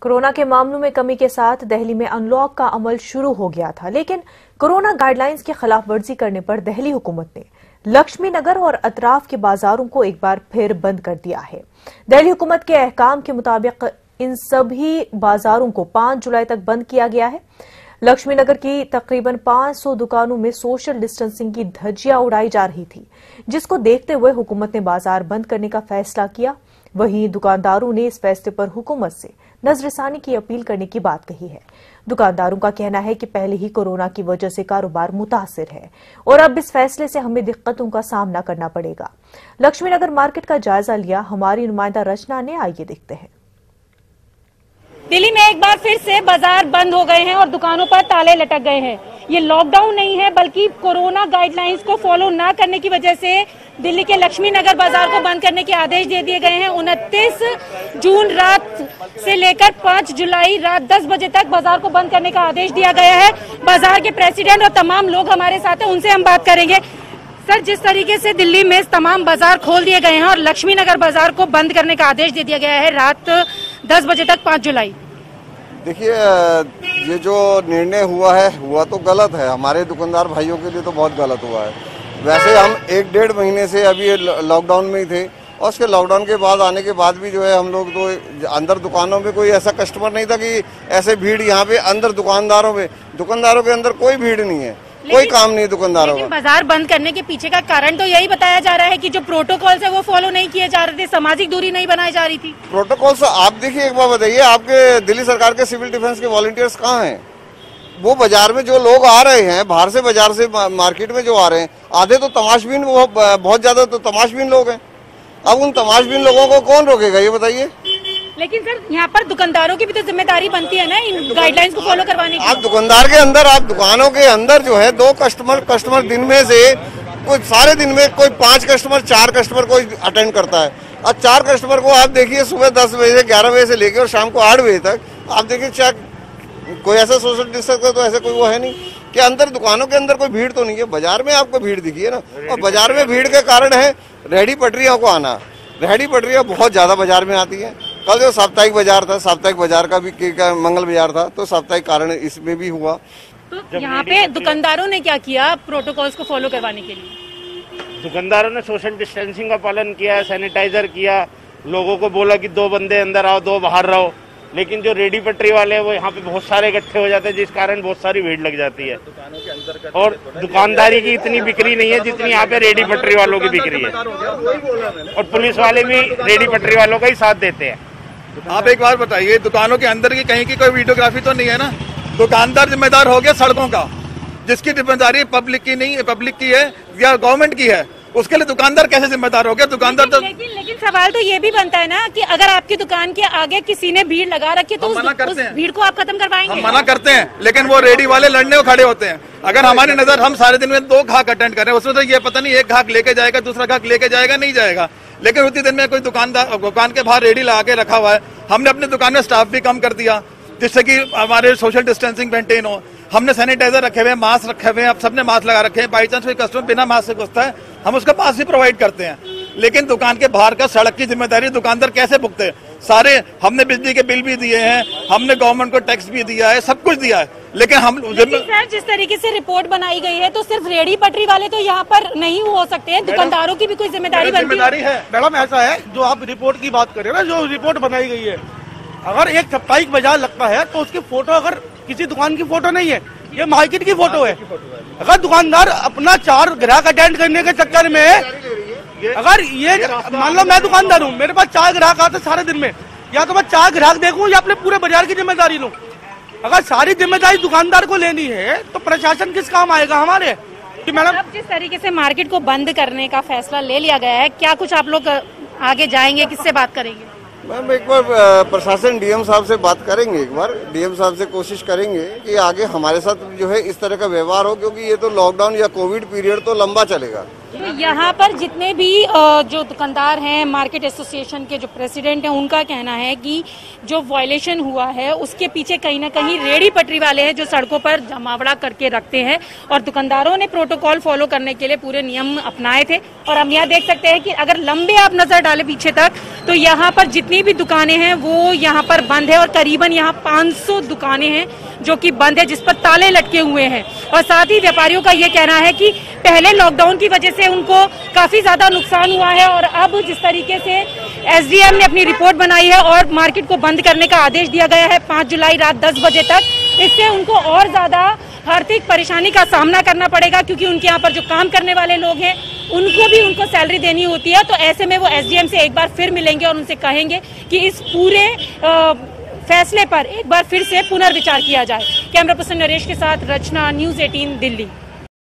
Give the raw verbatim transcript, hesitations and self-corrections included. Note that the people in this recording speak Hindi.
कोरोना के मामलों में कमी के साथ दिल्ली में अनलॉक का अमल शुरू हो गया था, लेकिन कोरोना गाइडलाइंस की खिलाफवर्जी करने पर दिल्ली हुकूमत ने लक्ष्मी नगर और अतराफ के बाजारों को एक बार फिर बंद कर दिया है। दिल्ली हुकूमत के अहकाम के मुताबिक इन सभी बाजारों को पांच जुलाई तक बंद किया गया है। लक्ष्मी नगर की तकरीबन पांच सौ दुकानों में सोशल डिस्टेंसिंग की धज्जियां उड़ाई जा रही थी, जिसको देखते हुए हुकूमत ने बाजार बंद करने का फैसला किया। वहीं दुकानदारों ने इस फैसले पर हुकूमत से नजरसानी की अपील करने की बात कही है। दुकानदारों का कहना है कि पहले ही कोरोना की वजह से कारोबार मुतासिर है और अब इस फैसले से हमें दिक्कतों का सामना करना पड़ेगा। लक्ष्मी नगर मार्केट का जायजा लिया हमारी नुमाइंदा रचना ने, आइए देखते हैं। दिल्ली में एक बार फिर से बाजार बंद हो गए हैं और दुकानों पर ताले लटक गए हैं। ये लॉकडाउन नहीं है, बल्कि कोरोना गाइडलाइंस को फॉलो ना करने की वजह से दिल्ली के लक्ष्मी नगर बाजार को बंद करने के आदेश दे दिए गए हैं। उनतीस जून रात से लेकर पाँच जुलाई रात दस बजे तक बाजार को बंद करने का आदेश दिया गया है। बाजार के प्रेसिडेंट और तमाम लोग हमारे साथ हैं, उनसे हम बात करेंगे। सर, जिस तरीके से दिल्ली में तमाम बाजार खोल दिए गए हैं और लक्ष्मी नगर बाजार को बंद करने का आदेश दे दिया गया है रात दस बजे तक पाँच जुलाई, देखिए ये जो निर्णय हुआ है हुआ तो गलत है, हमारे दुकानदार भाइयों के लिए तो बहुत गलत हुआ है। वैसे हम एक डेढ़ महीने से अभी लॉकडाउन में ही थे और उसके लॉकडाउन के बाद आने के बाद भी जो है हम लोग तो अंदर दुकानों में कोई ऐसा कस्टमर नहीं था कि ऐसे भीड़ यहाँ पे अंदर दुकानदारों में दुकानदारों के अंदर कोई भीड़ नहीं है, कोई काम नहीं दुकानदारों का। बाजार बंद करने के पीछे का कारण तो यही बताया जा रहा है कि जो प्रोटोकॉल्स है वो फॉलो नहीं किए जा रहे थे, सामाजिक दूरी नहीं बनाई जा रही थी। प्रोटोकॉल्स आप देखिए, एक बार बताइए, आपके दिल्ली सरकार के सिविल डिफेंस के वॉलंटियर्स कहाँ हैं? वो बाजार में जो लोग आ रहे हैं, बाहर से बाजार से मार्केट में जो आ रहे हैं, आधे तो तमाशबीन, बहुत ज्यादा तो तमाशबीन लोग हैं। अब उन तमाशबीन लोगों को कौन रोकेगा, ये बताइए। लेकिन सर, यहाँ पर दुकानदारों की भी तो जिम्मेदारी बनती है ना इन गाइडलाइंस को फॉलो करवाने की। आप दुकानदार के अंदर, आप दुकानों के अंदर जो है दो कस्टमर कस्टमर दिन में से कोई सारे दिन में कोई पांच कस्टमर चार कस्टमर कोई अटेंड करता है। और चार कस्टमर को आप देखिए सुबह दस बजे से ग्यारह बजे से लेकर और शाम को आठ बजे तक आप देखिए, चाहे कोई ऐसा सोशल डिस्टेंस का तो ऐसा कोई वो है नहीं कि अंदर दुकानों के अंदर कोई भीड़ तो नहीं है। बाजार में आपको भीड़ दिखी है ना, और बाजार में भीड़ के कारण है रेहड़ी पटरियों को आना। रेहड़ी पटरियां बहुत ज्यादा बाजार में आती है। कल जो साप्ताहिक बाजार था, साप्ताहिक बाजार का भी का मंगल बाजार था, तो साप्ताहिक कारण इसमें भी हुआ। तो यहाँ पे दुकानदारों ने क्या किया प्रोटोकॉल्स को फॉलो करवाने के लिए? दुकानदारों ने सोशल डिस्टेंसिंग का पालन किया, सैनिटाइजर किया, लोगों को बोला कि दो बंदे अंदर आओ, दो बाहर रहो। लेकिन जो रेडी पटरी वाले हैं वो यहाँ पे बहुत सारे इकट्ठे हो जाते हैं, जिस कारण बहुत सारी भीड़ लग जाती है। और दुकानदारी की इतनी बिक्री नहीं है जितनी यहाँ पे रेडी पटरी वालों की बिक्री है। और पुलिस वाले भी रेडी पटरी वालों का ही साथ देते हैं। आप एक बार बताइए, दुकानों के अंदर की कहीं की कोई वीडियोग्राफी तो नहीं है ना? दुकानदार जिम्मेदार हो गया सड़कों का, जिसकी जिम्मेदारी पब्लिक की नहीं है, पब्लिक की है या गवर्नमेंट की है, उसके लिए दुकानदार कैसे जिम्मेदार हो गया? दुकानदार तो लेकिन, लेकिन सवाल तो ये भी बनता है ना कि अगर आपकी दुकान के आगे किसी ने भीड़ लगा रखी तो उस, उस भीड़ को आप खत्म करवाएंगे? हम मना करते हैं, लेकिन वो रेडी वाले लड़ने को खड़े होते हैं। अगर हमारी नजर, हम सारे दिन में दो घाक अटेंड करें, उसमें तो ये पता नहीं एक घाक लेके जाएगा, दूसरा घाक लेके जाएगा, नहीं जाएगा। लेकिन उसी दिन में कोई दुकानदार दुकान के बाहर रेडी लगा के रखा हुआ है। हमने अपनी दुकान में स्टाफ भी कम कर दिया जिससे कि हमारे सोशल डिस्टेंसिंग मेंटेन हो। हमने सैनिटाइजर रखे हुए हैं, मास्क रखे हुए हैं, अब सबने मास्क लगा रखे हैं। बाई चांस कोई कस्टमर बिना मास्क से घुसता है, हम उसका मास्क भी प्रोवाइड करते हैं। लेकिन दुकान के बाहर का सड़क की जिम्मेदारी दुकानदार कैसे भुगते? सारे हमने बिजली के बिल भी दिए हैं, हमने गवर्नमेंट को टैक्स भी दिया है, सब कुछ दिया है, लेकिन हम लेकिन सर, जिस तरीके से रिपोर्ट बनाई गई है तो सिर्फ रेडी पटरी वाले तो यहाँ पर नहीं हो सकते हैं, दुकानदारों की भी कोई जिम्मेदारी जिम्मेदारी है। मैडम ऐसा है, जो आप रिपोर्ट की बात कर रहे हैं ना, जो रिपोर्ट बनाई गई है, अगर एक साप्ताहिक बाजार लगता है तो उसकी फोटो, अगर किसी दुकान की फोटो नहीं है, ये मार्केट की फोटो है। अगर दुकानदार अपना चार ग्राहक अटेंड करने के चक्कर में, अगर ये मान लो मैं दुकानदार हूँ, मेरे पास चार ग्राहक आते सारे दिन में, या तो मैं चार ग्राहक देखूं या अपने पूरे बाजार की जिम्मेदारी लूं। अगर सारी जिम्मेदारी दुकानदार को लेनी है तो प्रशासन किस काम आएगा हमारे? कि मैडम, अब जिस तरीके से मार्केट को बंद करने का फैसला ले लिया गया है, क्या कुछ आप लोग आगे जाएंगे, किससे बात करेंगे? मैम एक बार प्रशासन डीएम साहब से बात करेंगे, एक बार डीएम साहब से कोशिश करेंगे कि आगे हमारे साथ जो है इस तरह का व्यवहार हो, क्योंकि ये तो लॉकडाउन या कोविड पीरियड तो लंबा चलेगा। तो यहाँ पर जितने भी जो दुकानदार हैं, मार्केट एसोसिएशन के जो प्रेसिडेंट हैं, उनका कहना है कि जो वायलेशन हुआ है उसके पीछे कहीं ना कहीं रेडी पटरी वाले हैं जो सड़कों पर जमावड़ा करके रखते हैं, और दुकानदारों ने प्रोटोकॉल फॉलो करने के लिए पूरे नियम अपनाए थे। और हम यहाँ देख सकते हैं कि अगर लंबे आप नजर डालें पीछे तक तो यहाँ पर जितनी भी दुकानें हैं वो यहाँ पर बंद है और करीबन यहाँ पाँच सौ दुकानें हैं जो कि बंद है, जिस पर ताले लटके हुए हैं। और साथ ही व्यापारियों का ये कहना है कि पहले लॉकडाउन की वजह से उनको काफी ज्यादा नुकसान हुआ है और अब जिस तरीके से एसडीएम ने अपनी रिपोर्ट बनाई है और मार्केट को बंद करने का आदेश दिया गया है पाँच जुलाई रात दस बजे तक, इससे उनको और ज्यादा आर्थिक परेशानी का सामना करना पड़ेगा, क्योंकि उनके यहाँ पर जो काम करने वाले लोग हैं उनको भी उनको सैलरी देनी होती है। तो ऐसे में वो एसडीएम से एक बार फिर मिलेंगे और उनसे कहेंगे कि इस पूरे आ, फैसले पर एक बार फिर से पुनर्विचार किया जाए। कैमरा पर्सन नरेश के साथ रचना, न्यूज़ अठारह दिल्ली।